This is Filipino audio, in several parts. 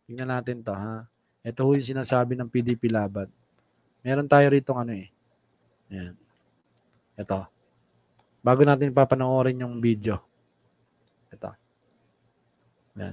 Tingnan natin to, ha. Ito ho yung sinasabi ng PDP Laban. Meron tayo rito ano eh. Ayan. Ito. Bago natin papanoorin yung video. Ito. Ayan.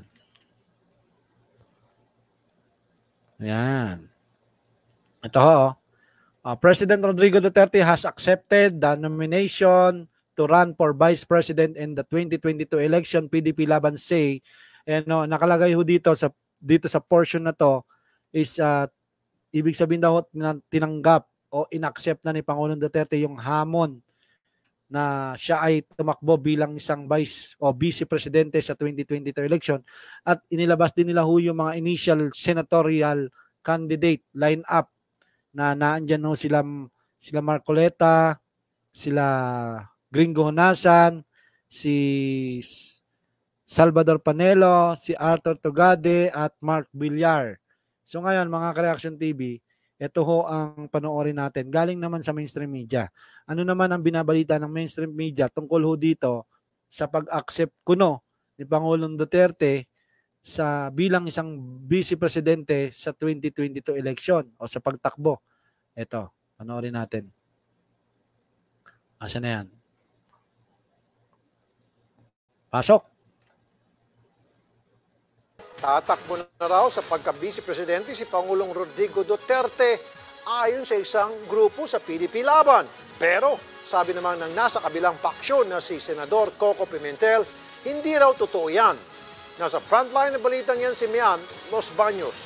Ayan. Ito ho. President Rodrigo Duterte has accepted the nomination to run for Vice President in the 2022 election. PDP Laban say, nakalagay ho dito sa portion na to is ibig sabihin daw tinanggap o inaccept na ni Pangulong Duterte yung hamon na siya ay tumakbo bilang isang vice o vice presidente sa 2022 election, at inilabas din nila ho yung mga initial senatorial candidate line up na naandyan ho sila Marcoleta, sila Gringo Honasan, si Salvador Panelo, si Arthur Tugade at Mark Villar. So ngayon mga Ka-Reaction TV, ito ho ang panoorin natin. Galing naman sa mainstream media. Ano naman ang binabalita ng mainstream media tungkol ho dito sa pag-accept kuno ni Pangulong Duterte sa bilang isang vice presidente sa 2022 election o sa pagtakbo. Ito, panoorin natin. Asa na yan? Pasok! Tatakbo na raw sa pagka-vice presidente si Pangulong Rodrigo Duterte ayon sa isang grupo sa PDP Laban. Pero sabi naman ng nasa kabilang paksyon na si Senador Coco Pimentel, hindi raw totoo yan. Nasa frontline na balitang yan si Mian Los Baños.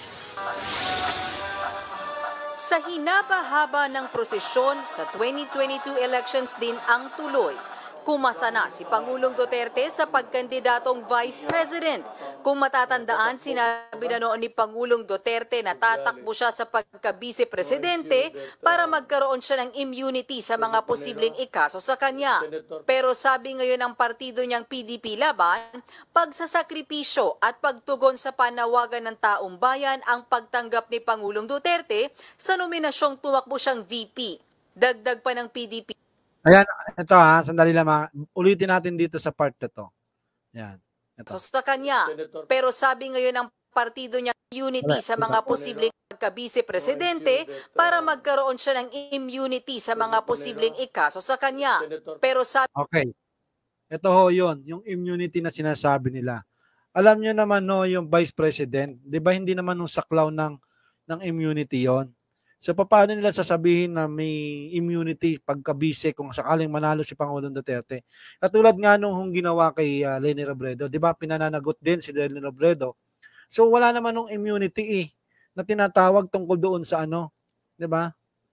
Sa hinaba-haba ng prosesyon sa 2022 elections din ang tuloy. Kumasa na si Pangulong Duterte sa pagkandidatong Vice President. Kung matatandaan, sinabi na noon ni Pangulong Duterte na tatakbo siya sa pagka-Vice Presidente para magkaroon siya ng immunity sa mga posibleng ikaso sa kanya. Pero sabi ngayon ng partido niyang PDP Laban, pagsasakripisyo at pagtugon sa panawagan ng taong bayan ang pagtanggap ni Pangulong Duterte sa nominasyong tumakbo siyang VP. Dagdag pa ng PDP. Ayan, ito sandali lang. Ulitin natin dito sa part na to. Ayan, ito. So sa kanya, pero sabi ngayon ng partido niya unity sa mga posibleng pagka-vice presidente para magkaroon siya ng immunity sa mga posibleng ikaso sa kanya. Pero sabi... Okay. Ito ho yun, yung immunity na sinasabi nila. Alam nyo naman no, yung vice president, di ba hindi naman nung saklaw ng immunity yon. So paano nila sasabihin na may immunity pagka-bise kung sakaling manalo si Pangulong Duterte? Katulad nga nung ginawa kay Leni Robredo, 'di ba? Pinananagot din si Leni Robredo. So wala naman nung immunity na tinatawag tungkol doon sa 'di ba?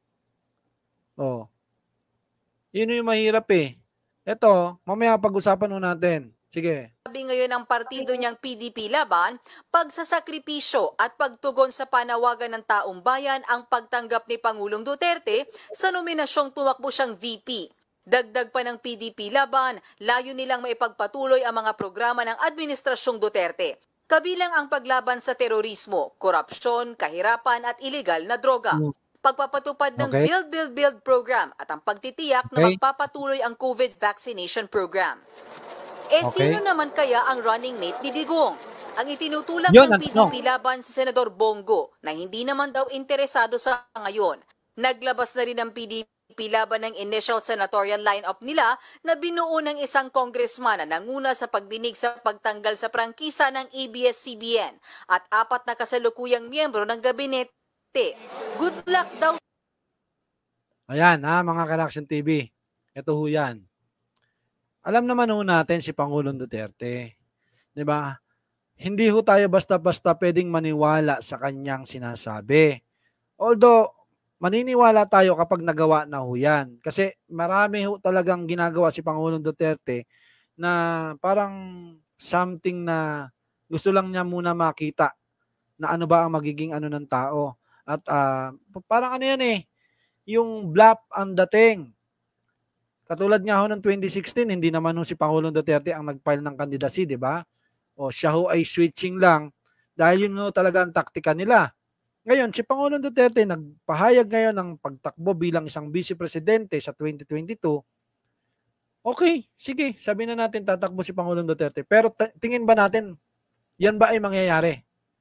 Oh. Yun yung mahirap Ito, mamaya pag-usapan natin. Sige. Sabi ngayon ng partido niyang PDP Laban, pagsasakripisyo at pagtugon sa panawagan ng taong bayan ang pagtanggap ni Pangulong Duterte sa nominasyong tumakbo siyang VP. Dagdag pa ng PDP Laban, layo nilang maipagpatuloy ang mga programa ng Administrasyong Duterte. Kabilang ang paglaban sa terorismo, korupsyon, kahirapan at iligal na droga. Pagpapatupad ng Build program at ang pagtitiyak na magpapatuloy ang COVID vaccination program. Sino naman kaya ang running mate ni Digong? Ang itinutulak ng PDP Laban si Senador Bongo na hindi naman daw interesado sa ngayon. Naglabas na rin ng PDP Laban ng initial senatorial lineup nila na binuo ng isang congressman na nanguna sa pagdinig sa pagtanggal sa prangkisa ng ABS-CBN at 4 na kasalukuyang miyembro ng gabinete. Good luck daw. Ayan mga Ka-Reaction TV. Ito ho yan. Alam naman ho natin si Pangulong Duterte. 'Di ba? Hindi ho tayo basta-basta pwedeng maniwala sa kanyang sinasabi. Although, maniniwala tayo kapag nagawa na ho yan. Kasi marami ho talagang ginagawa si Pangulong Duterte na parang something na gusto lang niya muna makita na ano ba ang magiging ng tao. At parang yan yung bluff ang dating. Katulad nga ho ng 2016, hindi naman ho si Pangulong Duterte ang nag-file ng candidacy, di ba? O siya ho ay switching lang dahil yun ho talaga ang taktika nila. Ngayon, si Pangulong Duterte nagpahayag ngayon ng pagtakbo bilang isang vice presidente sa 2022. Okay, sige, sabihin na natin tatakbo si Pangulong Duterte. Pero tingin ba natin, yan ba ay mangyayari?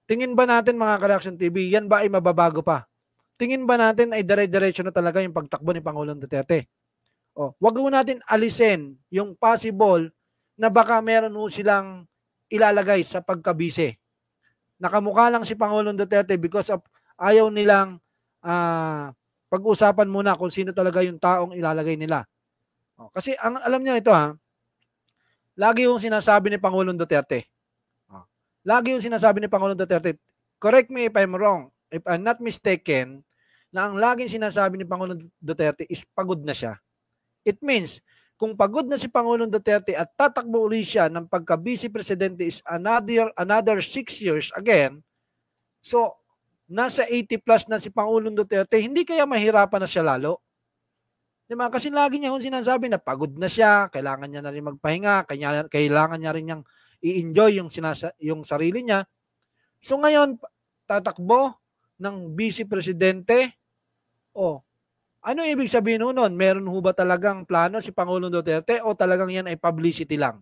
Tingin ba natin mga Ka-Reaction TV, yan ba ay mababago pa? Tingin ba natin ay dire-diretso na talaga yung pagtakbo ni Pangulong Duterte? Wag mo natin alisin yung possible na baka meron ho silang ilalagay sa pagkabise. Nakamukha lang si Pangulong Duterte because of ayaw nilang pag-usapan muna kung sino talaga yung taong ilalagay nila. Kasi alam niyo ito lagi yung sinasabi ni Pangulong Duterte. Lagi yung sinasabi ni Pangulong Duterte, correct me if I'm wrong, if I'm not mistaken, na ang laging sinasabi ni Pangulong Duterte is pagod na siya. It means, kung pagod na si Pangulong Duterte at tatakbo uli siya ng pagka-vice presidente is another 6 years again, so nasa 80 plus na si Pangulong Duterte, hindi kaya mahirapan na siya lalo? Diba? Kasi lagi niya sinasabi na pagod na siya, kailangan niya na rin magpahinga, kailangan niya rin niyang i-enjoy yung sarili niya. So ngayon, tatakbo ng vice presidente, ano ibig sabihin nun? Meron ho ba talagang plano si Pangulong Duterte o talagang yan ay publicity lang?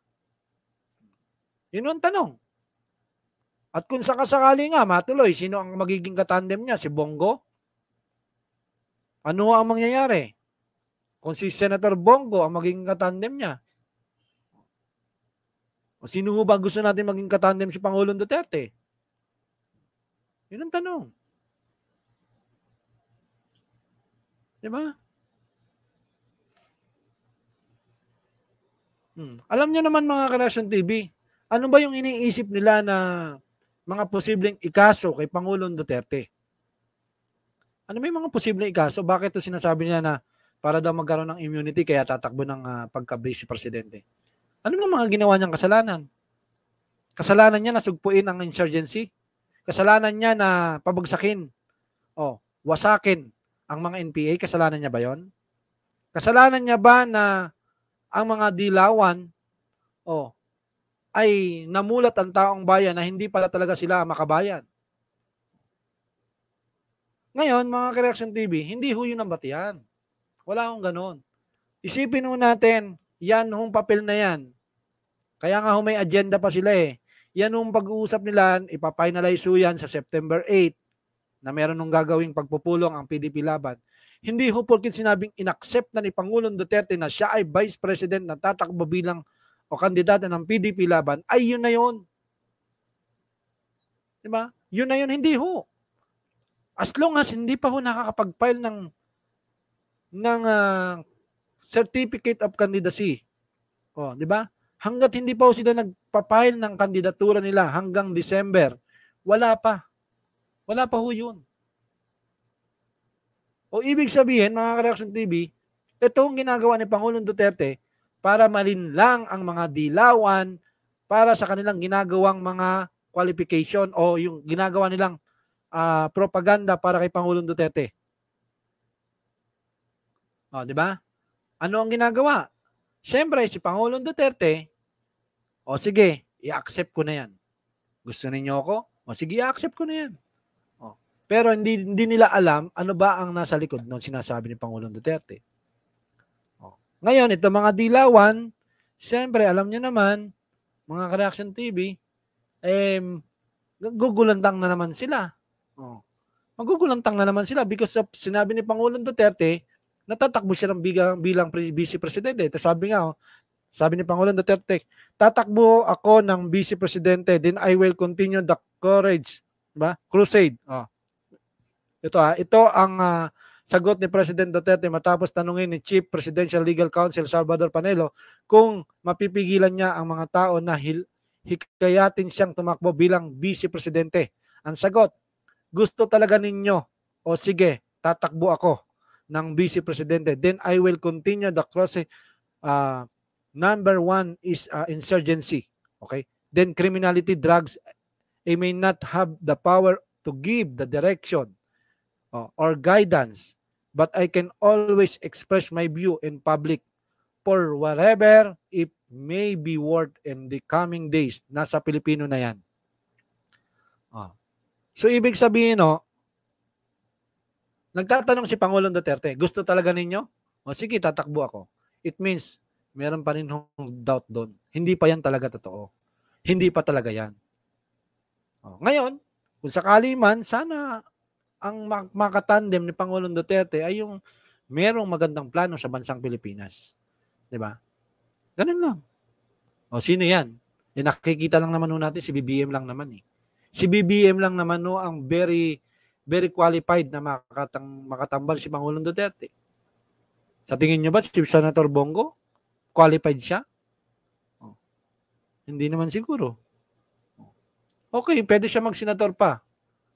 Yun ang tanong. At kung sakasakali nga matuloy, sino ang magiging katandem niya? Si Bongo? Ano ang mangyayari? Kung si Senator Bongo ang magiging katandem niya? O sino ba gusto natin maging katandem si Pangulong Duterte? Yun ang tanong. Diba? Alam niyo naman mga Ka-Reaction TV, ano ba yung iniisip nila na mga posibleng ikaso kay Pangulong Duterte? Ano ba yung mga posibleng ikaso? Bakit ito sinasabi niya na para daw magkaroon ng immunity kaya tatakbo ng pagka-vice presidente? Ano ba mga ginawa niyang kasalanan? Kasalanan niya na sugpuin ang insurgency? Kasalanan niya na pabagsakin wasakin ang mga NPA? Kasalanan niya ba yon? Kasalanan niya ba na ang mga dilawan ay namulat ang taong bayan na hindi pala talaga sila makabayan? Ngayon, mga Ka-Reaction TV, hindi ho yun ang batiyan. Wala akong ganon. Isipin ho natin, yan hong papel na yan. Kaya nga may agenda pa sila Yan hong pag-uusap nila, ipafinalize ho yan sa September 8 na meron nung gagawing pagpupulong ang PDP Laban. Hindi ho porket sinabing inaccept na ni Pangulong Duterte na siya ay Vice President na tatakbo bilang kandidata ng PDP Laban, ay yun na yun. Diba? Yun na yun, hindi ho. As long as hindi pa ho nakakapag-file ng certificate of candidacy. Di ba? Hanggat hindi pa ho sila nagpa-file ng kandidatura nila hanggang December, wala pa. Wala pa ho yun. Ibig sabihin, mga Ka-Reaction TV, itong ginagawa ni Pangulong Duterte para malinlang ang mga dilawan para sa kanilang ginagawang mga qualification o yung ginagawa nilang propaganda para kay Pangulong Duterte. Di ba? Ano ang ginagawa? Siyempre, si Pangulong Duterte, sige, i-accept ko na yan. Gusto ninyo ako? Sige, i-accept ko na yan. Pero hindi nila alam ano ba ang nasa likod ng sinasabi ni Pangulong Duterte. Ngayon, ito mga dilawan, siyempre, alam niyo naman, mga Ka-Reaction TV, gugulantang na naman sila. Magugulantang na naman sila because of sinabi ni Pangulong Duterte, natatakbo siya bilang vice presidente. Ito sabi ni Pangulong Duterte, tatakbo ako ng vice presidente, then I will continue the crusade. Ito ang sagot ni President Duterte matapos tanungin ni Chief Presidential Legal Counsel Salvador Panelo kung mapipigilan niya ang mga tao na hikayatin siyang tumakbo bilang vice presidente. Ang sagot, gusto talaga ninyo, sige, tatakbo ako ng vice presidente. Then I will continue the crusade. Number 1 is insurgency. Okay? Then criminality, drugs, I may not have the power to give the direction or guidance, but I can always express my view in public for whatever it may be worth in the coming days. Nasa Pilipino na yan. So, ibig sabihin, nagtatanong si Pangulong Duterte, gusto talaga ninyo? Sige, tatakbo ako. It means, meron pa rin doubt doon. Hindi pa yan talaga totoo. Hindi pa talaga yan. Ngayon, kung sakali man, sana ang makatandem ni Pangulong Duterte ay yung merong magandang plano sa bansang Pilipinas. 'Di ba? Ganun lang. Sino yan? Nakikita lang naman natin si BBM lang naman eh. Si BBM lang naman ang very qualified na makatambal si Pangulong Duterte. Sa tingin niyo ba si Senator Bongo qualified siya? Hindi naman siguro. Okay, pwede siya mag-senador pa.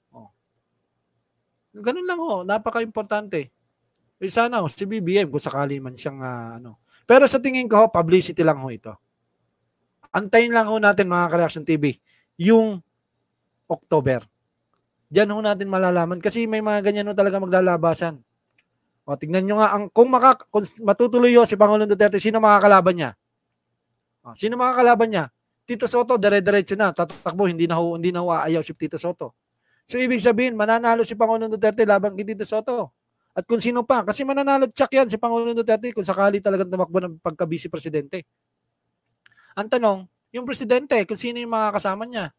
Ganun lang napaka-importante. Sana si BBM kung sakali man siyang Pero sa tingin ko, publicity lang ito. Antayin lang natin mga Ka-Reaction TV, yung October. Diyan natin malalaman kasi may mga ganyan talaga maglalabasan. Tingnan nyo nga, kung matutuloy si Pangulong Duterte, sino makakalaban niya? Sino makakalaban niya? Tito Soto, dire-diretso na, tatakbo, hindi na aayaw si Tito Soto. So, ibig sabihin, mananalo si Pangulong Duterte laban kay Tito Soto. At kung sino pa, kasi mananalo tsak yan si Pangulong Duterte kung sakali talagang tumakbo ng pagka-vice presidente. Ang tanong, yung presidente, kung sino yung mga kasama niya.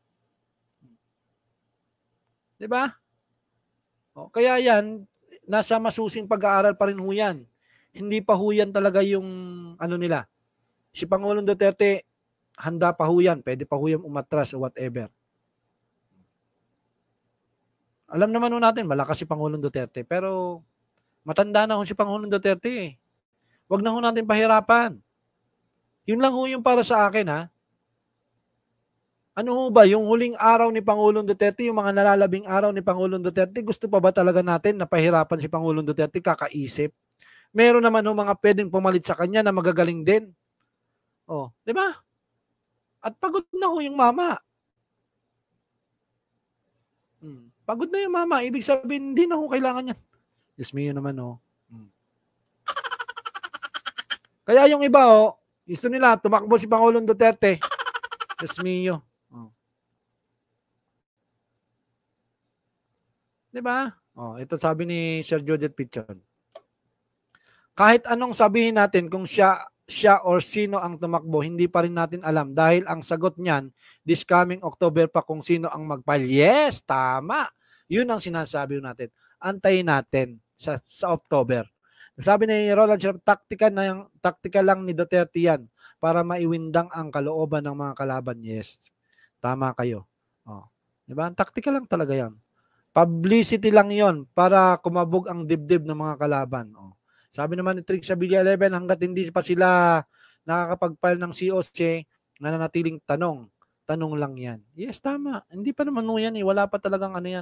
Diba? Kaya yan, nasa masusing pag-aaral pa rin yan. Hindi pa yan talaga yung nila. Si Pangulong Duterte, handa pa yan. Pwede pa yan umatras o whatever. Alam naman natin, malakas si Pangulong Duterte. Pero matanda na si Pangulong Duterte. Huwag na natin pahirapan. Yun lang yung para sa akin Ano ba, yung huling araw ni Pangulong Duterte, yung mga nalalabing araw ni Pangulong Duterte, gusto pa ba talaga natin na pahirapan si Pangulong Duterte? Kakaisip. Meron naman mga pwedeng pumalit sa kanya na magagaling din. Di ba? At pagod na yung mama. Pagod na yung mama. Ibig sabihin, hindi na kailangan yan. Diyos mio naman, Kaya yung iba, gusto nila, tumakbo si Pangulong Duterte. Diyos mio. Diba? Ito sabi ni Sir Judith Pichon. Kahit anong sabihin natin kung siya or sino ang tumakbo, hindi pa rin natin alam dahil ang sagot niyan, this coming October pa kung sino ang mag-file. Yes, tama. Yun ang sinasabi natin. Antayin natin sa October. Sabi ni Roland, taktika lang ni Duterte yan para maiwindang ang kalooban ng mga kalaban. Yes, tama kayo. Diba? Taktika lang talaga yan. Publicity lang yon para kumabog ang dibdib ng mga kalaban. Sabi naman ni Trix sa Villa 11, hanggat hindi pa sila nakakapag-file ng COC, nananatiling tanong lang yan. Yes, tama. Hindi pa naman yan wala pa talagang yan.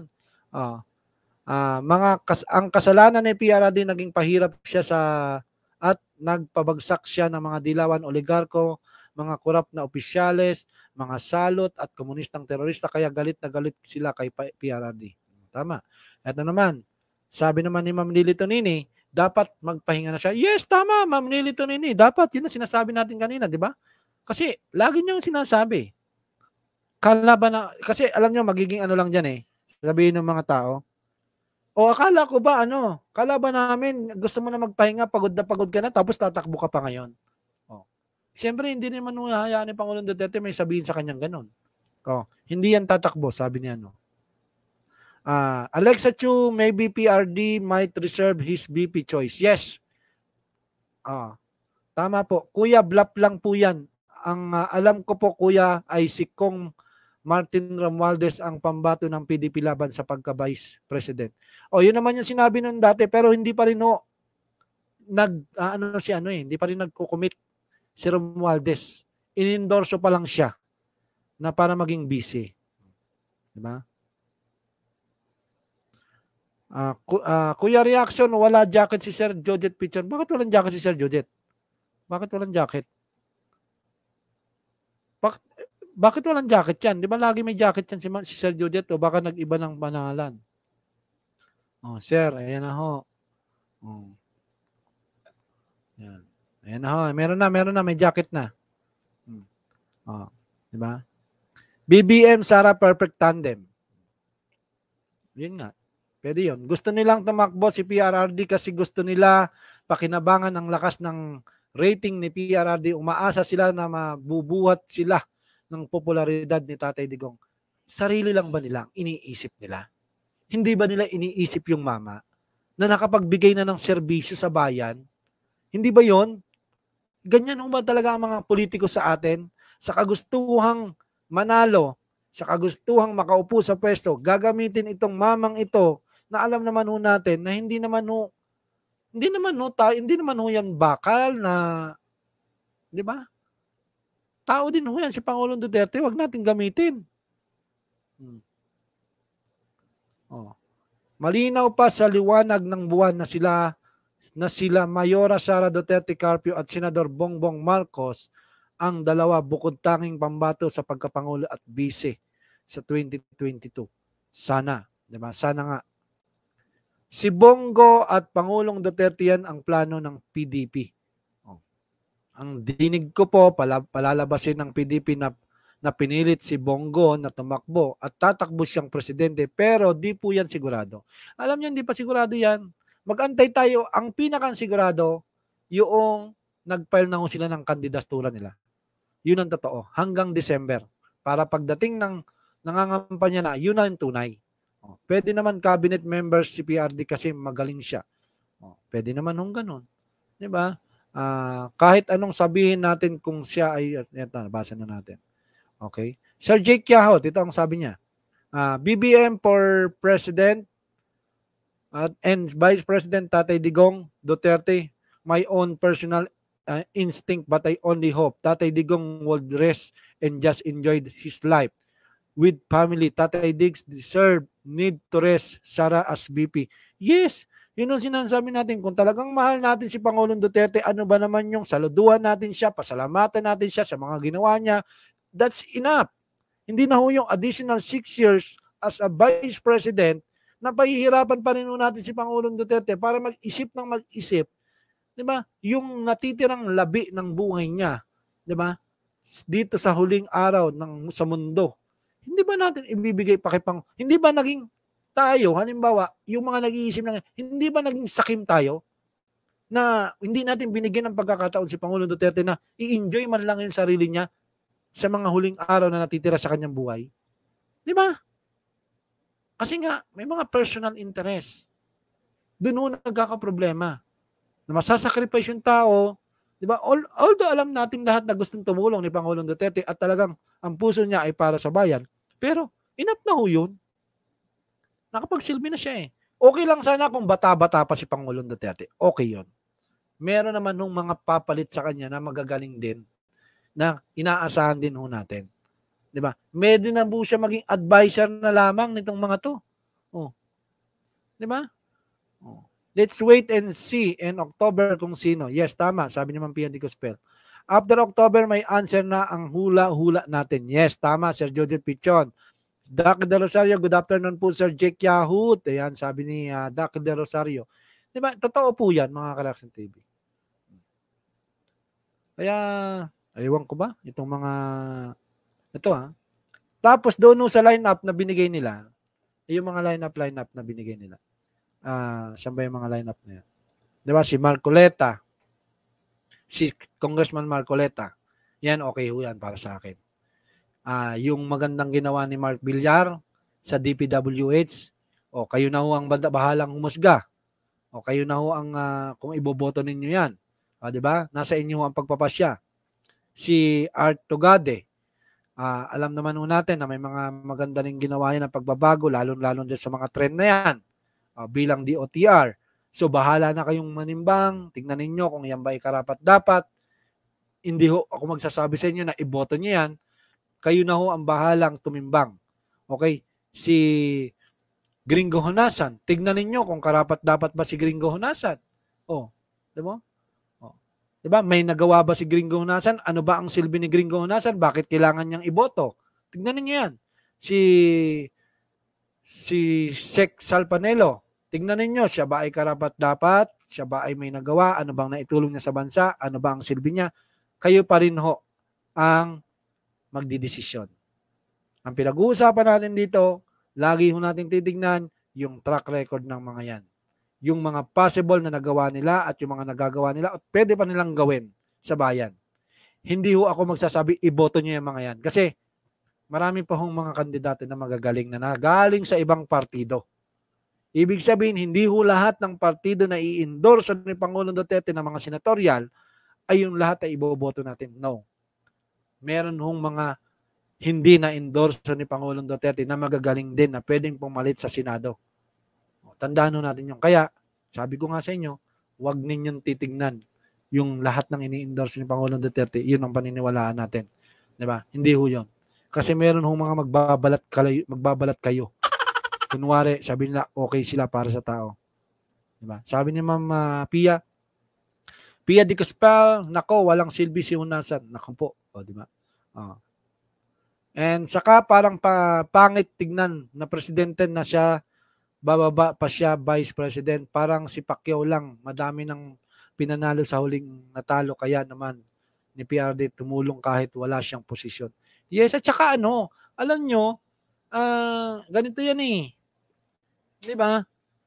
Ang kasalanan ni PRRD naging pahirap siya at nagpabagsak siya ng mga dilawan oligarko, mga korap na opisyales, mga salot at komunistang terorista, kaya galit na galit sila kay PRRD. Tama. Ito naman, sabi naman ni Ma'am Lily Tonini, dapat magpahinga na siya. Yes, tama, Ma'am Lily Tonini. Dapat, yun ang sinasabi natin kanina, di ba? Kasi, lagi niyang sinasabi. Kasi alam niyo, magiging lang dyan sabihin ng mga tao. Akala ko ba, kalaban namin, gusto mo na magpahinga, pagod ka na, tapos tatakbo ka pa ngayon. Siyempre, hindi naman hayaan ni Pangulong Duterte may sabihin sa kanyang ganun. Hindi yan tatakbo, sabi niya, Alexa Chu, maybe PRD might reserve his BP choice. Yes. Tama po. Kuya, bluff lang po yan. Ang alam ko po, kuya, ay si Kong Martin Romualdez ang pambato ng PDP laban sa pagka-vice president. Yun naman yung sinabi nun dati, pero hindi pa rin hindi pa rin nagko-commit si Romualdez. Inendorso pa lang siya na para maging vice. Diba? Kuya Reaction, wala jacket si Sir Judith Pichon. Bakit walang jacket si Sir Judith? Bakit walang jacket? Bakit walang jacket yan? Di ba lagi may jacket yan si Sir Judith o baka nag-iba ng pangalan? Sir, ayan na ho. Yan. Ayan na ho. Meron na, may jacket na. Di ba? BBM, Sara, perfect tandem. Yun nga. Pwede yun. Gusto nilang tumakbo si PRRD kasi gusto nila pakinabangan ang lakas ng rating ni PRRD. Umaasa sila na mabubuhat sila ng popularidad ni Tatay Digong. sarili lang ba nila ang iniisip nila? Hindi ba nila iniisip yung mama na nakapagbigay na ng serbisyo sa bayan? Hindi ba yon? Ganyan ba talaga ang mga politiko sa atin? Sa kagustuhang manalo, sa kagustuhang makaupo sa pwesto, gagamitin itong mamang ito na alam naman ho natin na hindi naman ho yan bakal na, di ba? Tao din ho yan si Pangulong Duterte, wag natin gamitin. Oh. Malinaw pa sa liwanag ng buwan na sila Mayora Sara Duterte Carpio at Senador Bongbong Marcos ang dalawa bukod tanging pambato sa pagkapangulo at bise sa 2022. Sana, di ba? Sana nga. Si Bongo at Pangulong Duterte yan ang plano ng PDP. Oh. Ang dinig ko po, palalabasin ng PDP na pinilit si Bongo na tumakbo at tatakbo siyang presidente, pero di po yan sigurado. Alam niyo, hindi pa sigurado yan. Mag-antay tayo. Ang pinaka-sigurado, yung nag-file na ho sila ng kandidatura nila. Yun ang totoo. Hanggang December. Para pagdating ng nangangampanya na, yun ang tunay. Oh, pwede naman cabinet members si PRD kasi magaling siya. Oh, pwede naman hong ganun. Diba? Kahit anong sabihin natin kung siya ay, basa na natin. Okay? Sir Jake Yahot, ito ang sabi niya. BBM for President and Vice President Tatay Digong Duterte, my own personal instinct but I only hope Tatay Digong would rest and just enjoy his life with family. Tatay Diggs need to rest. Sara as VP. Yes, yun ang sinasabi natin. Kung talagang mahal natin si Pangulong Duterte, ano ba naman yung saluduhan natin siya, pasalamatan natin siya sa mga ginawa niya. That's enough. Hindi na ho yung additional 6 years as a Vice President na pahihirapan pa rin natin si Pangulong Duterte para mag-isip ng mag-isip, di ba? Yung natitirang labi ng buhay niya, di ba? Dito sa huling araw sa mundo. Hindi ba natin ibibigay pa kay hindi ba naging tayo, halimbawa, yung mga nag-iisip na, hindi ba naging sakim tayo na hindi natin binigyan ng pagkakataon si Pangulong Duterte na i-enjoy man lang yung sarili niya sa mga huling araw na natitira sa kanyang buhay? Di ba? Kasi nga, may mga personal interest. Doon nagkakaproblema. Na masasacrifice yung tao, di ba? Although alam natin lahat na gustong tumulong ni Pangulong Duterte at talagang ang puso niya ay para sa bayan, pero enough na ho yun. Nakapagsilbi na siya eh. Okay lang sana kung bata-bata pa si Pangulong Duterte. Okay yun. Meron naman nung mga papalit sa kanya na magagaling din na inaasahan din ho natin. Di ba? Pwede na po siya maging advisor na lamang nitong mga to. Oh. Di ba? Oh. Let's wait and see in October kung sino. Yes, tama. Sabi naman Pian Di Cospel. After October, may answer na ang hula-hula natin. Yes, tama, Sir Joseph Pichon. Doc De Rosario, good afternoon po, Sir Jake Yahoo. Ayan, sabi ni Doc De Rosario. Di ba? Totoo po yan, mga Kalaksan TV. Kaya, aywan ko ba? Itong mga ito Tapos doon sa lineup na binigay nila, yung mga lineup na binigay nila. Saan ba yung mga lineup na yan? Di ba? Si Marcoleta, si Congressman Marcoleta. Yan, okay ho yan para sa akin. Yung magandang ginawa ni Mark Villar sa DPWH, kayo na ho ang bahalang humusga. Kayo na ho ang kung iboboto ninyo yan. Di ba? Nasa inyo ang pagpapasya. Si Art Tugade, alam naman natin na may mga maganda ring ginawa yan ng pagbabago, lalo-lalo din sa mga trend na yan bilang DOTR. So bahala na kayong manimbang, tingnan ninyo kung yan ba ay karapat-dapat. Hindi ho ako magsasabi sa inyo na iboto niyo yan, kayo na ho ang bahalang tumimbang. Okay? Si Gringo Honasan, tignan ninyo kung karapat-dapat ba si Gringo Honasan. Di ba? Diba? May nagawa ba si Gringo Honasan? Ano ba ang silbi ni Gringo Honasan? Bakit kailangan niyang iboto? Tignan niyo yan. Si Sec Salpanelo, tignan ninyo, siya ba ay karapat-dapat? Siya ba ay may nagawa? Ano bang naitulong niya sa bansa? Ano ba ang silbi niya? Kayo pa rin ho ang magdidesisyon. Ang pinag-uusapan natin dito, lagi ho natin titignan yung track record ng mga yan. Yung mga possible na nagawa nila at yung mga nagagawa nila at pwede pa nilang gawin sa bayan. Hindi ho ako magsasabi, iboto nyo yung mga yan. Kasi marami pa hong mga kandidato na magagaling na nagaling sa ibang partido. Ibig sabihin, hindi ho lahat ng partido na i-endorse ni Pangulong Duterte ng mga senatorial ay yung lahat ay iboboto natin. No. Meron hong mga hindi na endorse ni Pangulong Duterte na magagaling din na pwedeng pumalit sa Senado. Tandaan natin yun. Kaya, sabi ko nga sa inyo, huwag ninyong titignan yung lahat ng ini-endorse ni Pangulong Duterte. Yun ang paniniwalaan natin. Diba? Hindi ho yun. Kasi meron hong mga magbabalat kayo. Kunwari, sabi nila, okay sila para sa tao. Diba? Sabi ni Ma'am Pia Di Cospal, nako, walang silbi si Hunasan. Nako po. O, diba? And saka parang pangit tignan na presidente na siya, bababa pa siya vice president. Parang si Pacquiao lang. Madami ng pinanalo sa huling natalo. Kaya naman ni PRD tumulong kahit wala siyang posisyon. Yes, at saka alam nyo, ganito yan eh. Diba?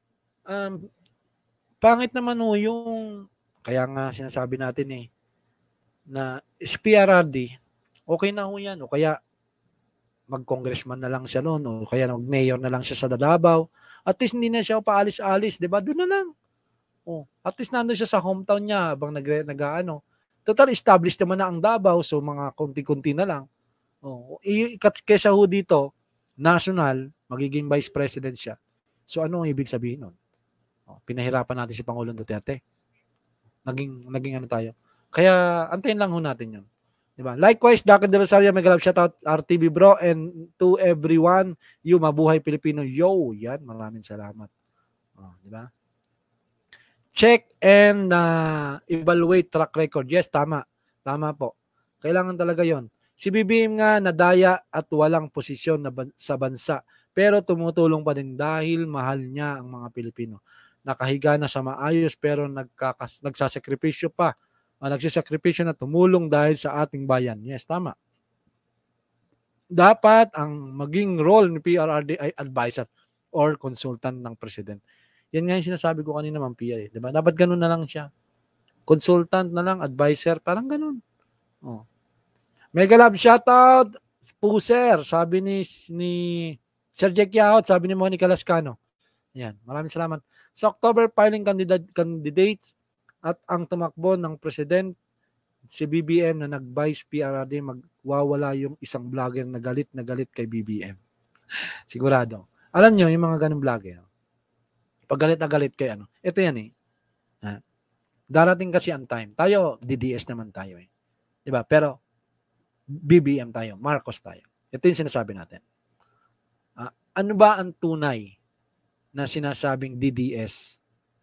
Pangit naman yung, kaya nga sinasabi natin eh, na si PRD, okay na ho yan. O kaya mag-congressman na lang siya noon, o kaya mag-mayor na lang siya sa Davao. At least hindi na siya paalis-alis, diba? Doon na lang. At least nandun siya sa hometown niya habang total established naman na ang Davao, so mga konti-konti na lang. Kesa ho dito, national, magiging vice president siya. So ano ang ibig sabihin nun? Pinahirapan natin si Pangulong Duterte. Naging tayo. Kaya antayin lang ho natin yun. Diba? Likewise, Dr. De Rosario, mega love shoutout RTV bro, and to everyone, you mabuhay Pilipino. Yo, yan, maraming salamat. Diba? Check and evaluate track record. Yes, tama. Tama po. Kailangan talaga yon. Si BBM nga nadaya at walang posisyon sa bansa, pero tumutulong pa din dahil mahal niya ang mga Pilipino. Nakahiga na sa maayos pero nagsasakripisyo pa. Nagsasakripisyo na tumulong dahil sa ating bayan. Yes, tama. Dapat ang maging role ni PRRD ay advisor or consultant ng president. Yan nga yung sinasabi ko kanina, Ma'am Pia. Diba? Dapat ganun na lang siya. Consultant na lang, advisor, parang ganun. Mega love shoutout, Puser, sabi ni Sir Jack Yaot, sabi ni Monica Lascano. Yan, maraming salamat. Sa October filing candidates at ang tumakbo ng president, si BBM na nag-vice PRRD, magwawala yung isang vlogger na galit kay BBM. Sigurado. Alam nyo, yung mga ganun vlogger, pag galit na galit kay ito yan eh. Darating kasi ang time. Tayo, DDS naman tayo eh. Diba? Pero, BBM tayo, Marcos tayo. Ito yung sinasabi natin. Ano ba ang tunay na sinasabing DDS?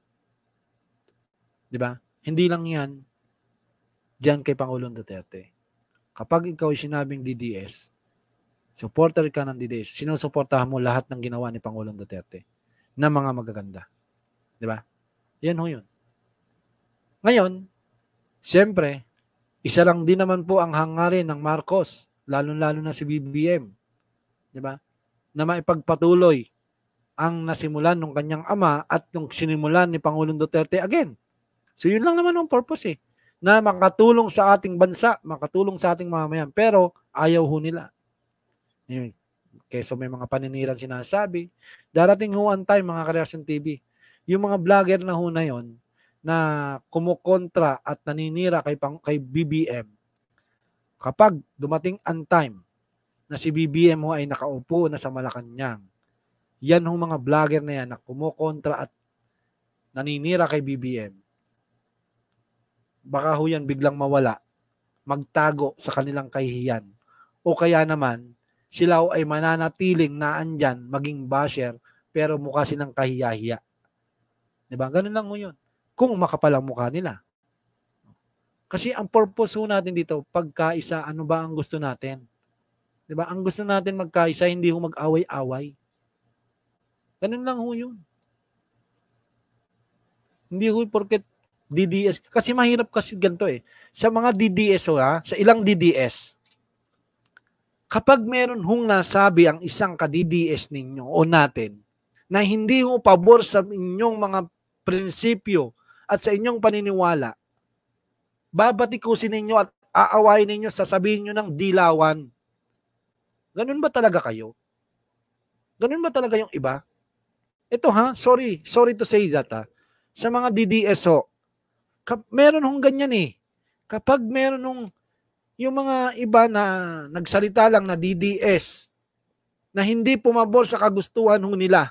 Diba? Hindi lang yan diyan kay Pangulong Duterte. Kapag ikaw ay sinabing DDS, supporter ka ng DDS, sinusuportahan mo lahat ng ginawa ni Pangulong Duterte na mga magaganda. Diba? Yan ho yun. Ngayon, siyempre, isa lang din naman po ang hangarin ng Marcos, lalo-lalo na si BBM. Diba? Na maipagpatuloy ang nasimulan ng kanyang ama at yung sinimulan ni Pangulong Duterte again. So yun lang naman ang purpose eh. Na makatulong sa ating bansa, makatulong sa ating mamamayan. Pero ayaw ho nila. Yun. Kesa may mga paninirang sinasabi. Darating ho ang time, mga Ka-Reaction TV. Yung mga vlogger na ho na yun, na kumukontra at naninira kay BBM, kapag dumating ang time na si BBM ho ay nakaupo na sa Malacanang, yan ho mga vlogger na yan na kumukontra at naninira kay BBM, baka ho yan biglang mawala, magtago sa kanilang kahihiyan. O kaya naman, sila ay mananatiling naandyan, maging basher, pero mukha silang kahiyahiya. Diba? Ganun lang ho yun. Kung makapal ang mukha nila. Kasi ang purpose ho natin dito, pagkaisa, ano ba ang gusto natin? Diba? Ang gusto natin magkaisa, hindi ho mag-away-away. Ganun lang ho yun. Hindi ho porket DDS. Kasi mahirap kasi ganito eh. Sa mga DDS sa ilang DDS, kapag meron hong nasabi ang isang ka-DDS ninyo o natin na hindi ho pabor sa inyong mga prinsipyo at sa inyong paniniwala, babatikusin ninyo at aawayin ninyo, sasabihin nyo ng dilawan. Ganun ba talaga kayo? Ganun ba talaga yung iba? Ito sorry to say that sa mga DDSO, meron hong ganyan eh. Kapag meron hong yung mga iba na nagsalita lang na DDS na hindi pumabor sa kagustuhan nila.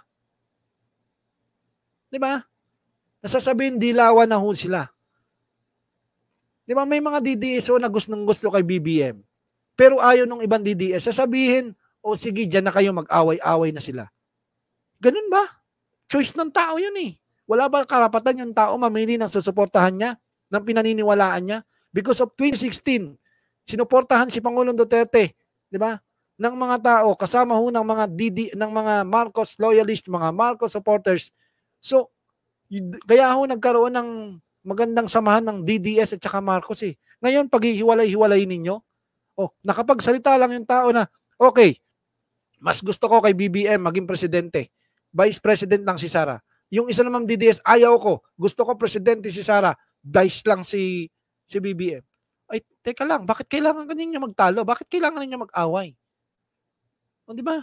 'Di ba? Nasasabihin dilawan na ho sila. 'Di ba may mga DDSO na gustong-gusto kay BBM. Pero ayaw nung ibang DDS, sasabihin, o sige, dyan na kayo, mag-away-away na sila. Ganun ba? Choice ng tao yun eh. Wala ba karapatan yung tao mamili ng susuportahan niya, ng pinaniniwalaan niya? Because of 2016, sinuportahan si Pangulong Duterte, di ba? Ng mga tao, kasama ho ng mga ng mga Marcos loyalists, mga Marcos supporters. So, kaya ho nagkaroon ng magandang samahan ng DDS at saka Marcos eh. Ngayon, pag hiwalay-hiwalay ninyo, nakapagsalita lang yung tao na, okay, mas gusto ko kay BBM maging presidente. Vice President lang si Sara. Yung isa namang DDS, ayaw ko. Gusto ko presidente si Sara. Vice lang si BBM. Ay, teka lang, bakit kailangan ninyo magtalo? Bakit kailangan ninyo mag-away? O, di ba?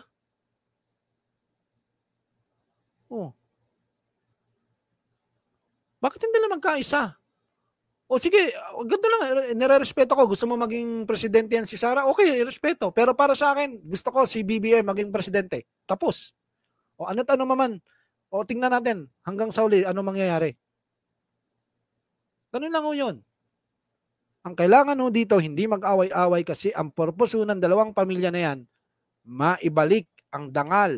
Bakit hindi na magkaisa? O sige, ganda lang, nire-respeto ko. Gusto mo maging presidente yan si Sara? Okay, respeto. Pero para sa akin, gusto ko si BBM maging presidente. Tapos. O ano't ano maman. O tingnan natin hanggang sa uli, ano mangyayari. Ganun lang ho yun. Ang kailangan ho dito, hindi mag-away-away kasi ang purpose ng dalawang pamilya na yan, maibalik ang dangal,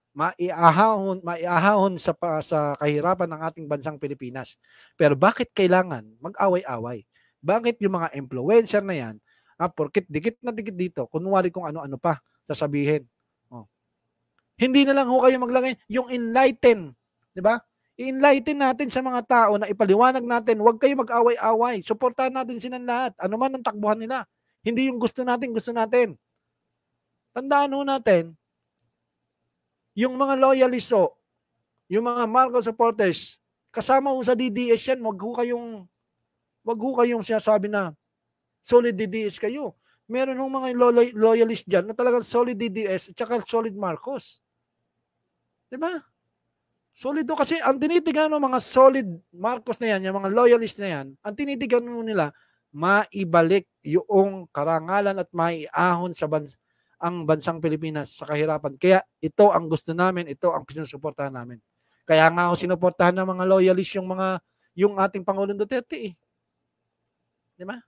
maiahon sa kahirapan ng ating bansang Pilipinas. Pero bakit kailangan mag-away-away? Bakit yung mga influencer na yan, porkit dikit na dikit dito, kunwari kung ano-ano pa sasabihin. Hindi na lang ho kayo maglagay yung enlighten, di ba? I-enlighten natin sa mga tao na ipaliwanag natin, huwag kayo mag-away-away. Suportahan natin silang lahat. Ano man ang takbuhan nila. Hindi yung gusto natin. Tandaan ho natin, yung mga loyalists yung mga Marcos supporters, kasama ho sa DDS yan, wag ho kayong sinasabi na solid DDS kayo. Meron hong mga loyalists dyan na talagang solid DDS at saka solid Marcos. Diba? Solid do kasi ang tinitigan ng mga solid Marcos na yan, yung mga loyalists na yan, ang tinitigan nila, maibalik yung karangalan at maiahon sa ang bansang Pilipinas sa kahirapan. Kaya ito ang gusto namin, ito ang pinusuportahan namin. Kaya nga ako sinuportahan ng mga loyalists yung ating Pangulong Duterte eh. Di ba?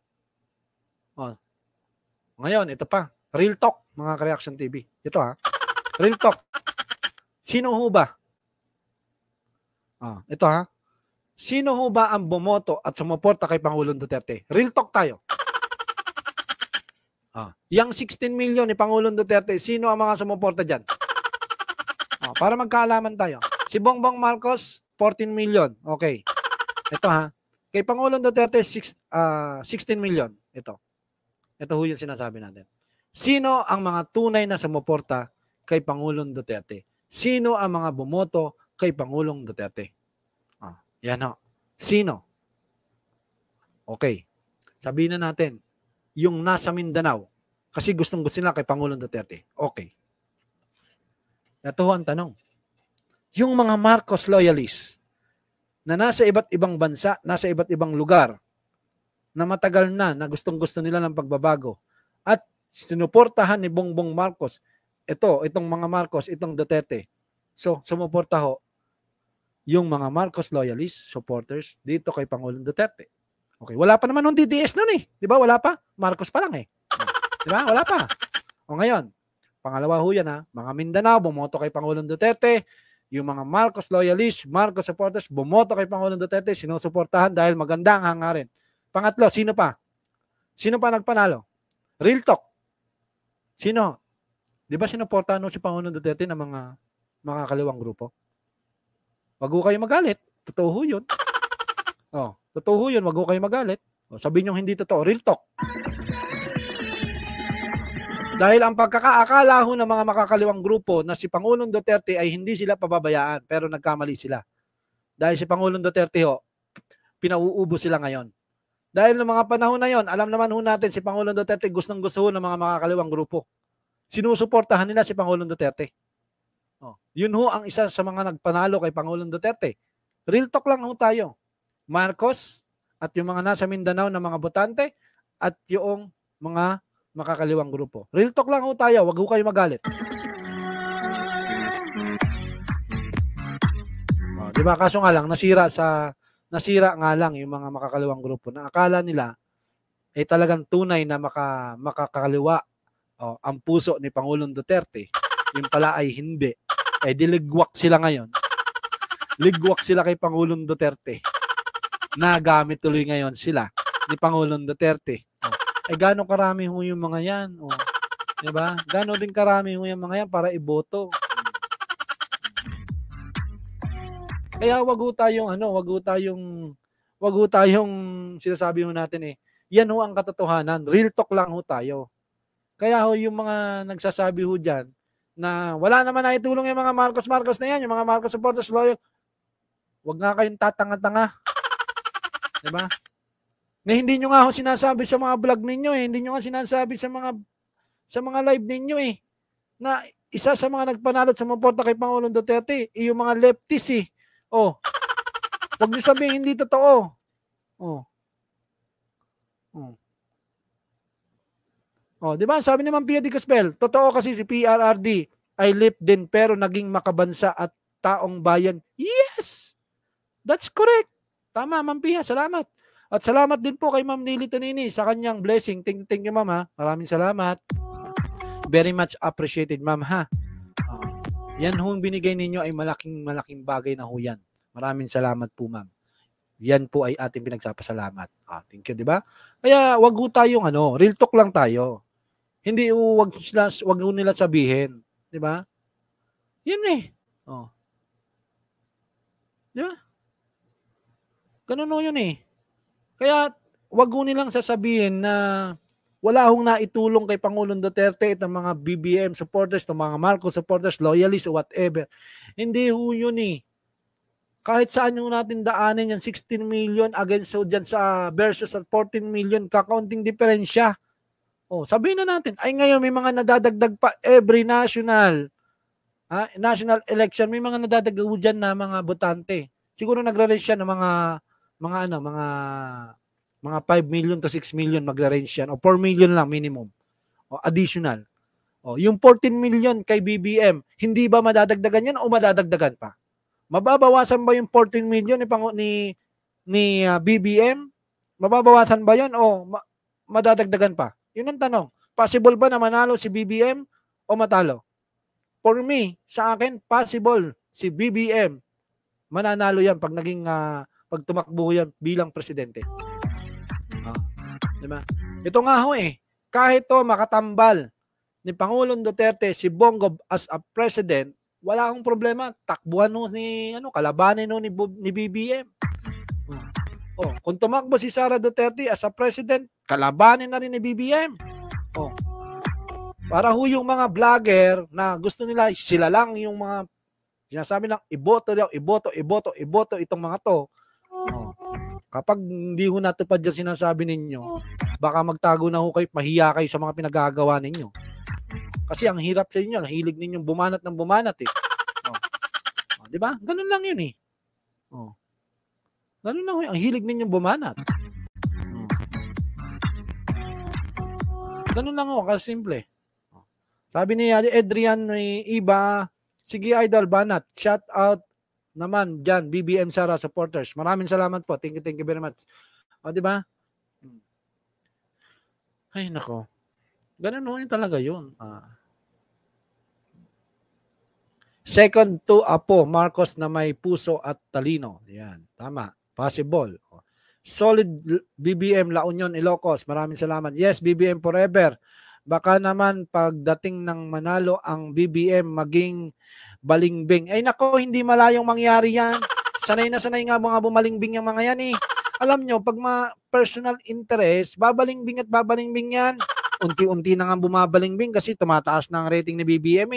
Ngayon, ito pa. Real talk, mga Ka-Reaction TV. Ito Real talk. Sino ho ba? Ito Sino ho ba ang bumoto at sumuporta kay Pangulong Duterte? Real talk tayo. Yang 16 million ni Pangulong Duterte, sino ang mga sumuporta dyan? Para magkaalaman tayo. Si Bongbong Marcos, 14 million. Okay. Ito Kay Pangulong Duterte, 16 million. Ito ho yung sinasabi natin. Sino ang mga tunay na sumuporta kay Pangulong Duterte? Sino ang mga bumoto kay Pangulong Duterte? Yan ho. Sino? Okay. Sabihin na natin, yung nasa Mindanao, kasi gustong-gusto nila kay Pangulong Duterte. Okay. Ito ho ang tanong. Yung mga Marcos loyalists na nasa iba't ibang bansa, nasa iba't ibang lugar, na matagal na gustong-gusto nila ng pagbabago at sinuportahan ni Bongbong Marcos, itong mga Marcos, itong Duterte. So, sumuporta ho yung mga Marcos loyalists, supporters dito kay Pangulong Duterte. Okay, wala pa naman nung DDS nun eh. Di ba? Wala pa. Marcos pa lang eh. Di ba? Wala pa. O ngayon, pangalawa ho yan mga Mindanao, bumoto kay Pangulong Duterte. Yung mga Marcos loyalists, Marcos supporters, bumoto kay Pangulong Duterte, sinusuportahan dahil maganda ang hangarin. Pangatlo, sino pa? Sino pa nagpanalo? Real talk. Sino? Di ba sinuportahan si Pangulong Duterte ng mga kaliwang grupo? Wag ho kayo magalit. Totoo ho yun. Totoo yun, wag ho kayo magalit. Sabihin nyo hindi totoo, real talk. Dahil ang pagkakaakala ho ng mga makakaliwang grupo na si Pangulong Duterte ay hindi sila pababayaan, pero nagkamali sila. Dahil si Pangulong Duterte pinauubo sila ngayon. Dahil ng mga panahon na yon, alam naman ho natin si Pangulong Duterte gustong-gusto ng mga makakaliwang grupo. sinusuportahan nila si Pangulong Duterte. Yun ho ang isa sa mga nagpanalo kay Pangulong Duterte. Real talk lang ho tayo. Marcos at yung mga nasa Mindanao na mga botante at yung mga makakaliwang grupo. Real talk lang ho tayo, wag ho kayo magalit. Di ba? Kaso nga lang, nasira nga lang yung mga makakaliwang grupo na akala nila ay talagang tunay na makakaliwa ang puso ni Pangulong Duterte. Yung pala ay hindi. Diligwak sila ngayon. Ligwak sila kay Pangulong Duterte. Nagamit tuloy ngayon sila ni Pangulong Duterte. Gaano karami ho yung mga yan? Diba? Gaano din karami ho yung mga yan para iboto? Kaya wag ho tayong sinasabi ho natin yan ho ang katotohanan. Real talk lang ho tayo. Kaya ho yung mga nagsasabi ho dyan na wala naman naitulong yung mga Marcos na yan, yung mga Marcos supporters loyal. Wag nga kayong tatanga-tanga. Diba? Na hindi nyo nga ho sinasabi sa mga vlog ninyo hindi nyo nga sinasabi sa mga live ninyo na isa sa mga nagpanalo at sumuporta kay Pangulong Duterte, yung mga leftists wag niyo sabihin hindi totoo. Di ba? Sabi ni Ma'am Pia Di Cospel, totoo kasi si PRRD ay left din pero naging makabansa at taong bayan. Yes! That's correct. Tama, Ma'am Pia. Salamat. At salamat din po kay Ma'am Nili Tonini sa kanyang blessing. Thank you, Ma'am, ha. Maraming salamat. Very much appreciated, Ma'am, ha. Yan hong binigay ninyo ay malaking bagay na ho yan. Maraming salamat po, Ma'am. Yan po ay ating pinagsapasalamat. Thank you, di ba? Kaya wag ho tayong real talk lang tayo. Hindi wag ho nila sabihin, di ba? Yan Di ba? Ganun ho yun Kaya wag ho nilang sasabihin na wala hong naitulong kay Pangulong Duterte itong mga BBM supporters, itong mga Marcos supporters, loyalists o whatever. Hindi ho yun Kahit saan yung natin daanin yung 16 million against dyan sa versus at 14 million, kakaunting diferensya. Sabihin na natin, ngayon may mga nadadagdag pa every national election, may mga nadadagdag dyan na mga botante. Siguro nagre-range siya ng mga 5 million to 6 million magre-range yan o 4 million lang minimum additional. Yung 14 million kay BBM, hindi ba madadagdagan yan o madadagdagan pa? Mababawasan ba yung 14 million ni BBM? Mababawasan ba yun o madadagdagan pa? Yun ang tanong. Possible ba na manalo si BBM o matalo? For me, sa akin, possible si BBM. Mananalo yan pag pag tumakbo yan bilang presidente. Diba? Ito nga ho kahit makatambal ni Pangulong Duterte si Bongo as a president, wala akong problema. Takbuhan kalabanin ni BBM. Kung tumakbo si Sara Duterte as a president, kalabanin na rin ni BBM. Para ho yung mga vlogger na gusto nila, sila lang yung mga sinasabi lang, iboto itong mga to. Kapag hindi ho natupad yung sinasabi ninyo, baka magtago na ho kayo, mahiya kayo sa mga pinagagawa ninyo. Kasi ang hirap sa inyo, nahilig ninyong bumanat ng bumanat di ba? Ganun lang yun Ganun lang yun. Ang hilig ninyong bumanat. Ganun lang kasi simple. Sabi ni Adrian Iba, sige idol, banat. Shout out naman dyan, BBM Sara supporters. Maraming salamat po. Thank you very much. Di ba? Ay, nako. Ganun yun talaga yun. Second to Apo, Marcos na may puso at talino. Yan, tama. Possible. Solid BBM, La Union, Ilocos. Maraming salamat. Yes, BBM forever. Baka naman pagdating ng manalo ang BBM maging balingbing. Nako, hindi malayong mangyari yan. Sanay na sanay nga mga bumalingbing yung mga yan Alam nyo, pag personal interest, babalingbing at babalingbing yan. Unti-unti na nga bumabalingbing kasi tumataas na ang rating ni BBM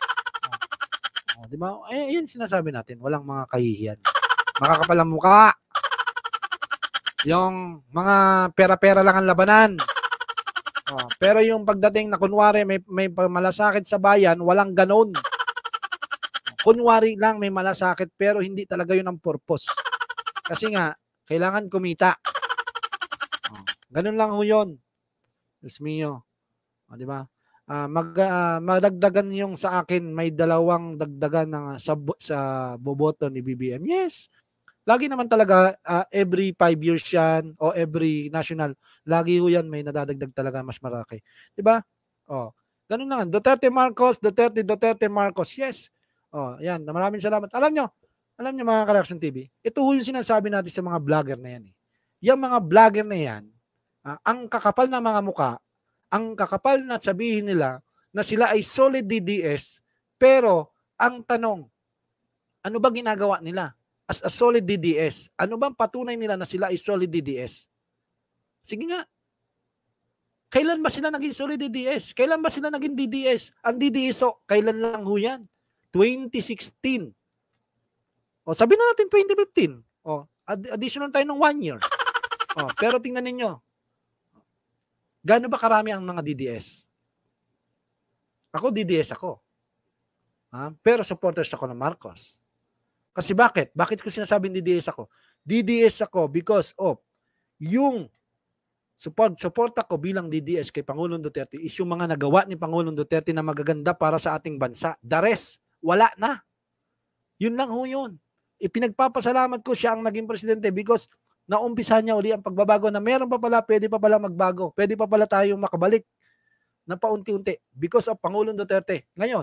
di ba? Yan sinasabi natin, walang mga kahihiyan. Makakapalang mukha. Yung mga pera-pera lang ang labanan. Pero yung pagdating na kunwari may malasakit sa bayan, walang ganon. Kunwari lang may malasakit pero hindi talaga yun ang purpose. Kasi nga, kailangan kumita. Ganun lang ho yun. Diyos mio. Di ba? Madagdagan yung sa akin, may 2 dagdagan ng, sa boboto ni BBM. Yes. Lagi naman talaga, every 5 years yan o every national, lagi ho yan may nadadagdag talaga mas maraki. Di ba? Ganun lang. Duterte Marcos, Duterte Marcos. Yes. Yan. Maraming salamat. Alam nyo mga Ka-Reaction TV, ito ho yung sinasabi natin sa mga vlogger na yan. Yung mga vlogger na yan, ang kakapal ng mga muka, ang kakapal na sabihin nila na sila ay solid DDS, pero ang tanong, ano ba ginagawa nila as a solid DDS? Ano bang patunay nila na sila ay solid DDS? Sige nga. Kailan ba sila naging solid DDS? Kailan ba sila naging DDS? Ang DDS, kailan lang ho yan? 2016. Sabi na natin 2015. Additional tayo ng 1 year. Pero tingnan ninyo, gaano ba karami ang mga DDS? Ako, DDS ako. Pero supporters ako ng Marcos. Kasi bakit? Bakit ko sinasabing DDS ako? DDS ako because of yung suporta ko bilang DDS kay Pangulong Duterte is yung mga nagawa ni Pangulong Duterte na magaganda para sa ating bansa. The rest, wala na. Yun lang ho yun. Ipinagpapasalamat ko siya ang naging presidente because naumpisa niya uli ang pagbabago na meron pa pala, pwede pa pala magbago. Pwede pa pala tayong makabalik na paunti-unti because of Pangulong Duterte. Ngayon,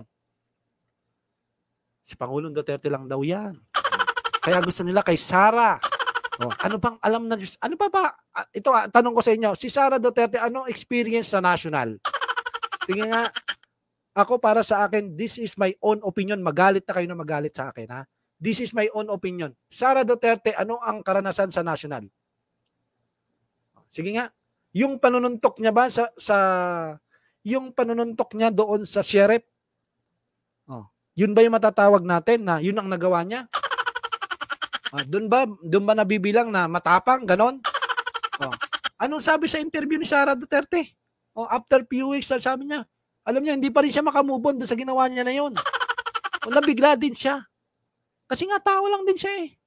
si Pangulong Duterte lang daw yan. Kaya gusto nila kay Sara. Ano bang alam na Diyos? Ano pa ba? Ito, tanong ko sa inyo, si Sara Duterte, anong experience sa national? Tingin nga, ako para sa akin, this is my own opinion. Magalit na kayo na magalit sa akin, ha? This is my own opinion. Sara Duterte, ano ang karanasan sa national? Sige nga, yung panununtok niya ba yung panununtok niya doon sa sheriff? Yun ba yung matatawag natin na yun ang nagawa niya? Doon ba nabibilang na matapang, ganon? Anong sabi sa interview ni Sara Duterte? After few weeks, sabi niya, alam niya, hindi pa rin siya makamove on doon sa ginawa niya na yun. Nabigla din siya. Kasi nga, tao lang din siya eh.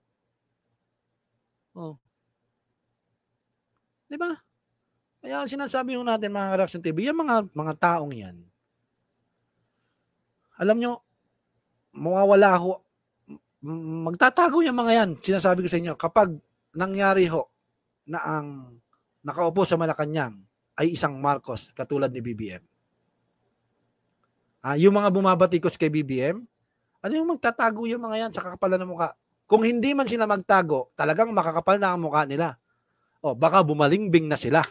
Diba? Kaya sinasabi nyo natin mga Ka-Reaction TV, yung mga taong yan, alam nyo, mawawala ho, magtatago yung mga yan. Sinasabi ko sa inyo, kapag nangyari ho na ang nakaupo sa Malacanang ay isang Marcos katulad ni BBM. Yung mga bumabatikos kay BBM, ano yung magtatago yung mga yan sa kakapalan ng mukha? Kung hindi man sila magtago, talagang makakapal na ang mukha nila. Baka bumalingbing na sila.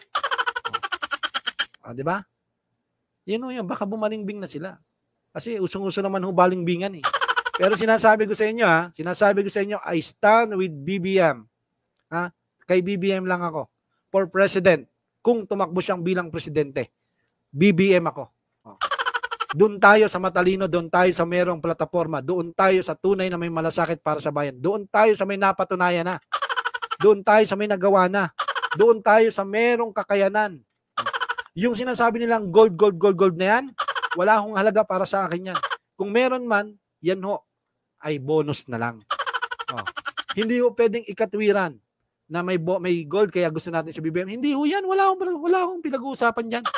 Di ba? Yun, baka bumalingbing na sila. Kasi usong-uso naman ho balingbingan eh. Pero sinasabi ko sa inyo, I stand with BBM. Kay BBM lang ako. For president, kung tumakbo siyang bilang presidente, BBM ako. Doon tayo sa matalino, doon tayo sa merong plataforma, doon tayo sa tunay na may malasakit para sa bayan, doon tayo sa may napatunayan na, doon tayo sa may nagawa na, doon tayo sa merong kakayanan. Yung sinasabi nilang gold na yan, wala akong halaga para sa akin yan. Kung meron man, yan ho, ay bonus na lang. Hindi ho pwedeng ikatwiran na may gold kaya gusto natin si BBM. Hindi ho yan, wala akong pinag-uusapan dyan.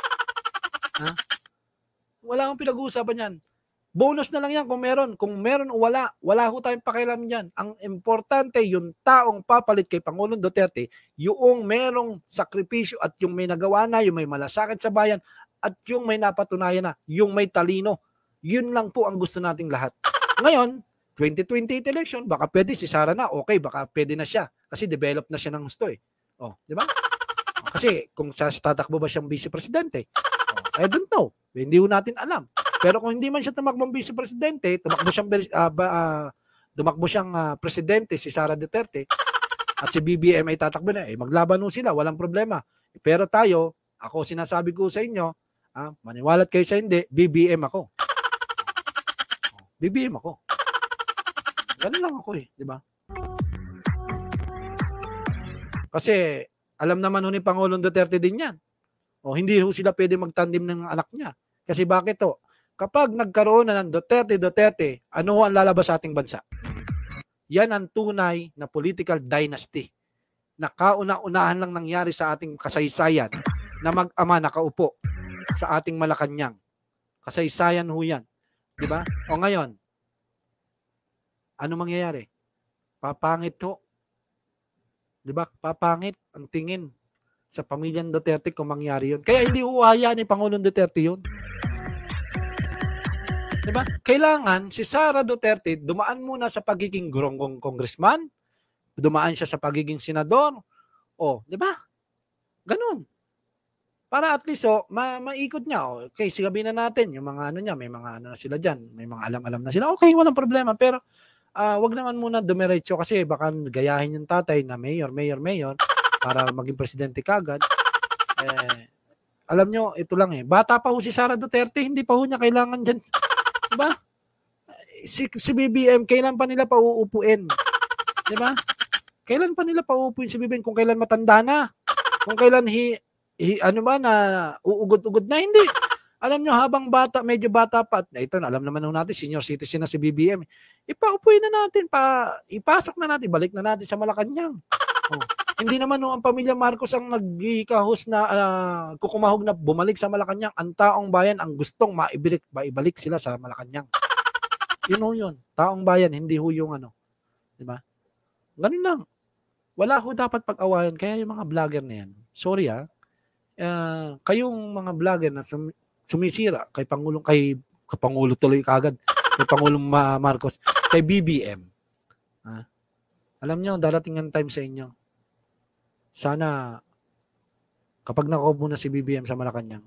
Wala akong pinag-uusapan yan. Bonus na lang yan kung meron. Kung meron o wala ho tayong pakialam dyan. Ang importante, yung taong papalit kay Pangulong Duterte, yung merong sakripisyo at yung may nagawa na, yung may malasakit sa bayan, at yung may napatunayan na, yung may talino. Yun lang po ang gusto nating lahat. Ngayon, 2028 election, baka pwede si Sara na, okay, baka pwede na siya. Kasi develop na siya ng gusto eh. Di ba? Kasi kung tatakbo ba siyang vice-presidente, I don't know. Hindi ho natin alam. Pero kung hindi man siya tumakbong vice-presidente, tumakbo siyang presidente si Sara Duterte at si BBM ay tatakbo na, maglaban ho sila, walang problema. Pero tayo, ako sinasabi ko sa inyo, maniwalat kayo sa hindi, BBM ako. BBM ako. Ganun lang ako di ba? Kasi alam naman ho ni Pangulong Duterte din yan. O hindi ho sila pwede magtandim ng anak niya. Kasi bakit to? Kapag nagkaroon na ng Duterte, ano ho ang lalabas sa ating bansa? Yan ang tunay na political dynasty na kauna-unahan lang nangyari sa ating kasaysayan na mag-ama nakaupo sa ating Malacanang. Kasaysayan ho yan. Diba? O ngayon, ano mangyayari? Papangit ho. Diba? Papangit ang tingin sa pamilyang Duterte kung mangyari yun. Kaya hindi uwaya ni Pangulong Duterte yun. Diba? Kailangan si Sara Duterte dumaan muna sa pagiging gronggong congressman, dumaan siya sa pagiging senador. O, diba? Ganun. Para at least, maikot niya. Okay, sabihin na natin, yung mga ano niya, may mga ano na sila dyan, may mga alam-alam na sila. Okay, walang problema. Pero, wag naman muna dumiretso kasi baka gayahin yung tatay na mayor, para maging presidente kagad. Alam nyo, ito lang bata pa ho si Sara Duterte, hindi pa ho niya kailangan dyan. Diba? Si BBM, kailan pa nila pauupuin? Diba? Kailan pa nila pauupuin si BBM? Kung kailan matanda na? Kung kailan na uugod-ugod na? Hindi. Alam nyo, habang bata, medyo bata pa, ito, alam naman natin, senior citizen na si BBM, ipaupuin na natin, ipasok na natin, balik na natin sa Malacanang. Hindi naman ang pamilya Marcos ang nagkikahos na kukumahog na bumalik sa Malacanang. Ang taong bayan ang gustong maibalik sila sa Malacanang. Yun ho yun. Taong bayan, hindi ho yung ano. Diba? Ganun lang. Wala ho dapat pag-awayan. Kaya yung mga vlogger na yan, sorry kayong mga vlogger na sumisira kay Pangulo tuloy kagad, kay Pangulong Marcos, kay BBM. Alam nyo, darating ang time sa inyo. Sana, kapag nakaupo na si BBM sa Malacanang,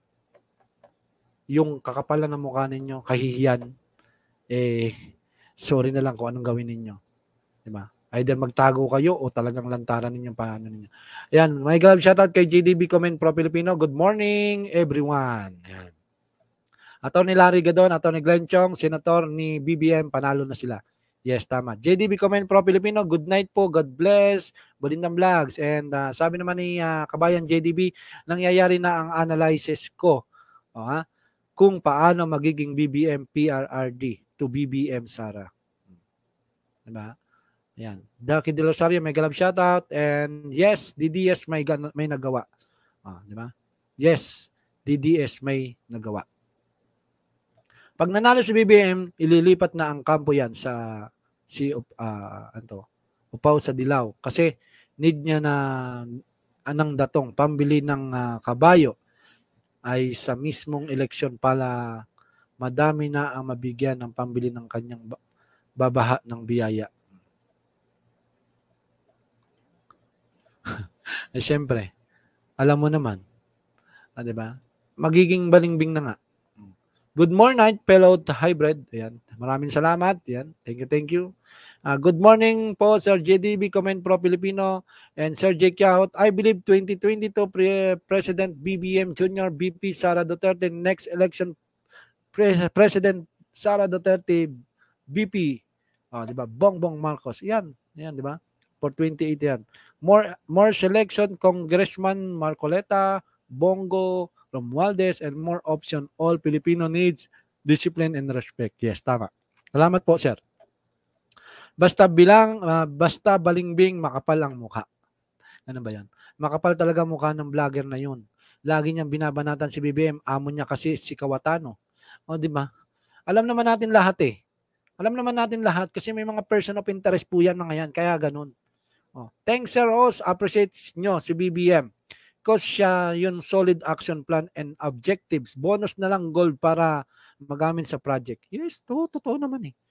yung kakapalan ng mukha ninyo, kahihiyan, sorry na lang kung anong gawin ninyo. Diba? Either magtago kayo o talagang lantaran ninyo paano ninyo. Ayan, may glove shoutout kay JDB Comment Pro Filipino. Good morning, everyone. Ayan. Attorney Larry Gadon, Attorney Glenn Chong, Senator ni BBM, panalo na sila. Yes, tama. JDB Comment Pro Filipino, good night po. God bless. Bulindang Vlogs. And sabi naman ni Kabayan JDB, nangyayari na ang analysis ko. Kung paano magiging BBM PRRD to BBM Sara. Diba? Ayan. Daki De Rosario, may galab shoutout. And yes, DDS may nagawa. Diba? Yes, DDS may nagawa. Pag nanalo si BBM, ililipat na ang kampo yan sa Upaw sa Dilaw. Kasi need niya na anang datong pambili ng kabayo ay sa mismong eleksyon para madami na ang mabigyan ng pambili ng kanyang babaha ng biyaya. Siyempre, alam mo naman, diba? Magiging balingbing na nga. Good morning, fellow hybrid. Ayan. Maraming salamat. Ayan. Thank you. Good morning po, Sir JDB Comment Pro Filipino and Sir Jake Yahot. I believe 2022 President BBM Jr. BP Sara Duterte, next election President Sara Duterte BP. Diba? Bongbong Marcos. Yan, diba? For 28 yan. More selection, Congressman Marcoleta, Bongo, Romualdez, and more option. All Filipino needs discipline and respect. Yes, tama. Salamat po, sir. Basta balingbing, makapal ang mukha. Ano ba yan? Makapal talaga mukha ng vlogger na yun. Lagi niyang binabanatan si BBM. Amo niya kasi si Kawatano. Di ba? Alam naman natin lahat Alam naman natin lahat kasi may mga person of interest po yan mga yan. Kaya ganun. Thanks, Sir Os. Appreciate nyo si BBM. Because siya yung solid action plan and objectives. Bonus na lang gold para magamit sa project. Yes, totoo naman